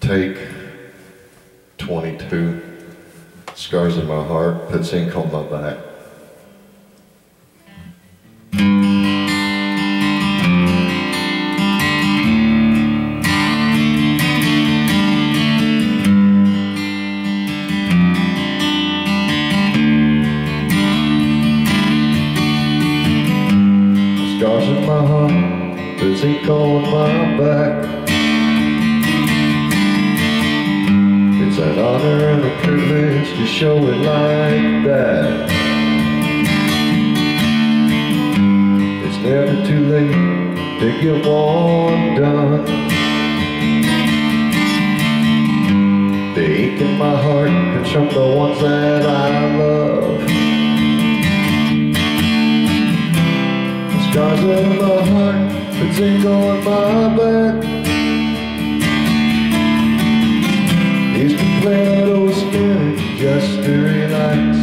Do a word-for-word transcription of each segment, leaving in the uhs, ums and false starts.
Take twenty-two, scars in my heart, puts ink on my back. Scars in my heart, puts ink on my back. It's an honor and a privilege to show it like that. It's never too late to get one done. The ink in my heart comes from the ones that I love. The scars in my heart, puts ink on my back. Used to play that old skin just to relax.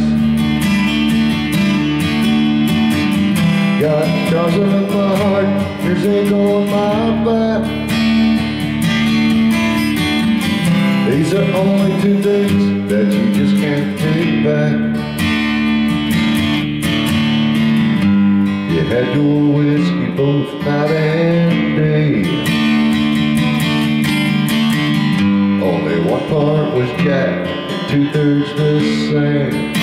Got scars in my heart, there's ink on my back. These are only two things that you just can't take back. You had your whiskey both night and day. Only one part was Jack, and two-thirds the same.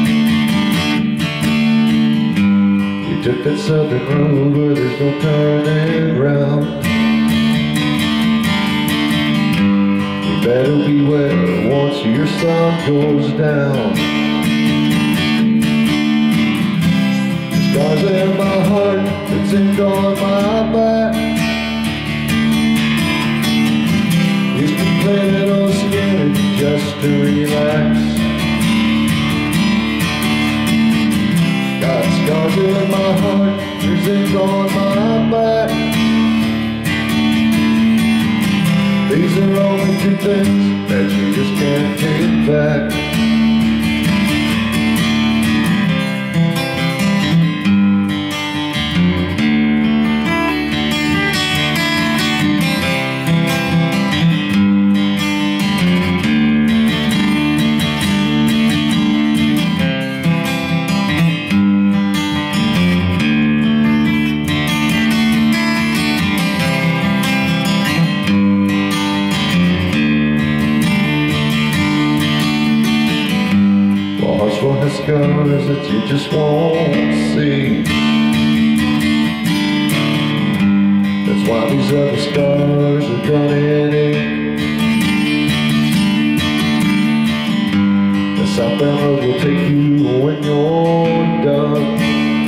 You took that southern road where there's no turning round. You better beware once your sun goes down. The scars in my heart, it's ink on my back. Used to play that old skin just to relax. Got scars in my heart, there's ink on my back. These are only two things that you just can't take back. Hearts full of scars that you just won't see. That's why these other scars are done in ink. The southbound road will take you when you're done.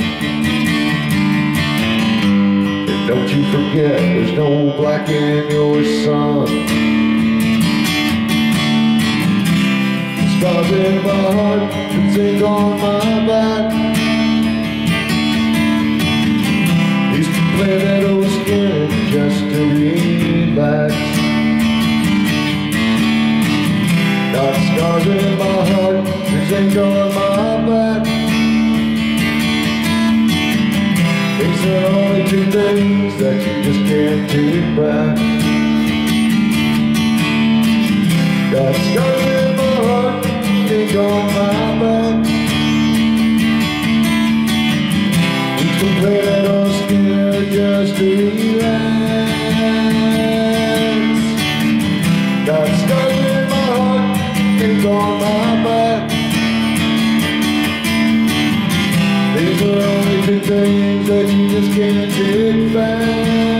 And don't you forget, there's no black in your sun. Scars in my heart, it's ink on my back. Used to play that old skin just to relax. Got scars in my heart, there's ink on my back. These are only two things that you just can't take back. Got scars in my heart, ink on my back. Used to play that old skin just to relax. Got scars in my heart, ink on my back. These are only two things that you just can't take back.